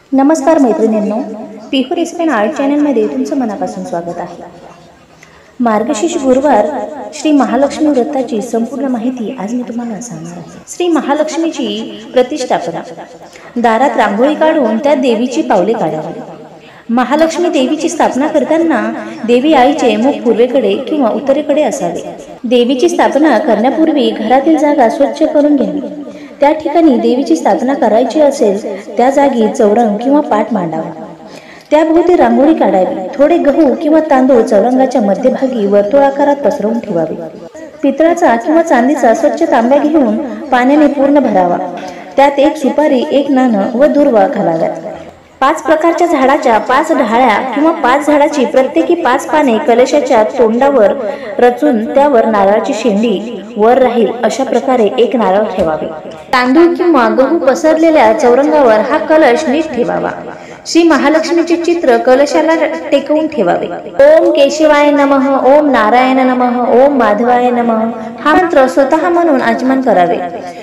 नमस्कार मैत्रिणींनो, पिहू recipe and art चॅनलमध्ये तुमचं मनापासून स्वागत आहे। मार्गशीर्ष गुरुवार श्री महालक्ष्मी व्रताची संपूर्ण माहिती आज मी तुम्हाला सांगणार आहे। श्री महालक्ष्मीची प्रतिष्ठापना। दारात रांगोळी काढून त्या देवीची पावले काढावी। महालक्ष्मी देवीची स्थापना करताना देवी आईचे मुख पूर्वेकडे किंवा उत्तरेकडे असावे। देवीची स्थापना करण्यापूर्वी घरातील जागा स्वच्छ करून घ्यावी। त्या ठिकाणी देवीची स्थापना करायची असेल त्या जागी चौरंग किंवा पाट मांडावा। त्याभोवती रांगोळी काढावी। थोडे गहू किंवा तांदूळ चौरंगाच्या मध्यभागी वर्तुळाकारात पसरवून ठेवावे। पितळाचा किंवा चांदीचा स्वच्छ तांब्या घेऊन पाण्याने पूर्ण भरावा। त्यात एक सुपारी, एक नाणं व दुर्वा घालाव्यात। 5 प्रकारच्या झाडाच्या 5 ढाळ्या किंवा 5 झाडाची प्रत्येकी 5 पाने कलशाच्या तोंडावर रचून त्यावर नारळाची शेंडी वर राहील अशा प्रकारे एक नारळ ठेवावे। तांदूळ किंवा गहू पसरलेल्या चौरंगावर हा कलश नीट ठेवावा। श्री महालक्ष्मीचे चित्र कलशाला टेकवून ठेवावे। ओम केशवाय नमः, ओम नारायण नमः, ओम माधवाय नमः हा मंत्र स्वतः म्हणून आचमन करावे।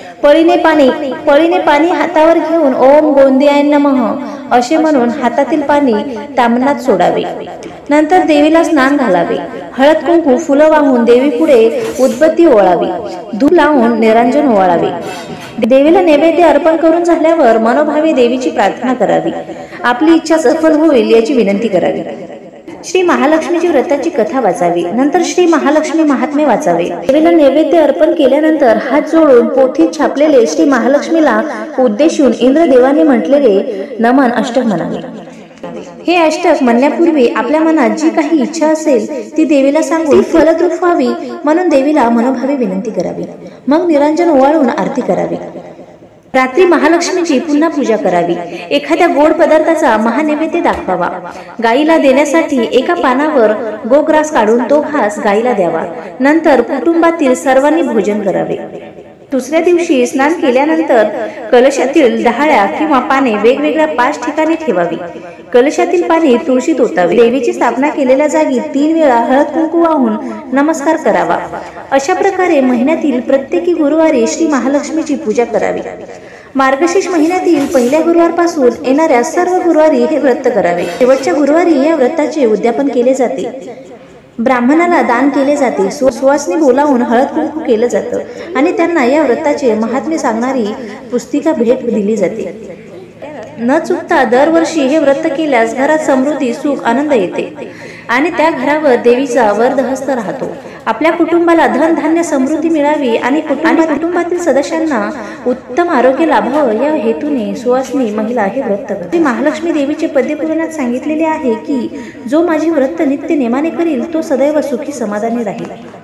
पळीने पाणी हातावर घेऊन ओम गोंदियाय नमः असे म्हणून हातातील पाणी ताम्हणात सोडावे। नंतर देवीला स्नान घालावे। हळद कुंकू फुलं वाहून देवी पुढे उदबत्ती ओवाळावी। धूप लावून निरांजन ओवाळावे। देवीला नैवेद्य अर्पण करून झाल्यावर मनोभावे देवीची प्रार्थना करावी। आपली इच्छा सफल होईल याची विनंती करावी। श्री महालक्ष्मीची व्रताची कथा वाचावी। नंतर श्री महालक्ष्मी महात्म्य वाचावे। देवीला नैवेद्य अर्पण केल्यानंतर हात जोडून पोथीत छापलेले श्री महालक्ष्मीला उद्देशून इंद्रदेवाने म्हटलेले नमन अष्टक म्हणावे। हे अष्टक म्हणण्यापूर्वी आपल्या मनात जी काही इच्छा असेल ती देवीला सांगून ती फलद्रूप व्हावी म्हणून देवीला मनोभावे विनंती करावी। मग निरांजन ओवाळून आरती करावी। रात्री महालक्ष्मीची पुन्हा पूजा करावी। एखाद्या गोड पदार्थाचा महानैवेद्य दाखवावा। गाईला देण्यासाठी एका पानावर गोग्रास काढून तो घास गाईला द्यावा। नंतर कुटुंबातील सर्वांनी भोजन करावे। दुसऱ्या दिवशी स्नान केल्यानंतर कलशातील डहाळ्या किंवा पाने वेगवेगळ्या 5 ठिकाणी ठेवावी। कलशातील पाणी तुळशीत ओतावे। देवीची स्थापना केलेल्या जागी 3 वेळा हळद कुंकू वाहून नमस्कार करावा। अशा प्रकारे महिन्यातील प्रत्येकी गुरुवारी श्री महालक्ष्मीची पूजा करावी। मार्गशीर्ष महिन्यातील पहिल्या गुरुवारपासून येणाऱ्या सर्व गुरुवारी हे व्रत करावे। शेवटच्या गुरुवारी या व्रताचे उद्यापन केले जाते। ब्राह्मणाला दान केले जाते। सुवासिनी बोलावून हळद कुंकू केलं जातं आणि त्यांना या व्रताचे महात्म्य सांगणारी पुस्तिका भेट दिली जाते। न चुकता दरवर्षी हे व्रत केल्यास घरात समृद्धी, सुख, आनंद येते आणि त्या घरावर देवीचा वरदहस्त राहतो। आपल्या कुटुंबाला धन धान्य समृद्धी मिळावी आणि कुटुंबातील सदस्यांना उत्तम आरोग्य लाभावं या हेतूने सुवासिनी महिला हे व्रत करते। महालक्ष्मी देवीचे पद्यपुराणात सांगितलेले आहे की जो माझे व्रत नित्य नेमाने करील तो सदैव सुखी समाधानी राहील।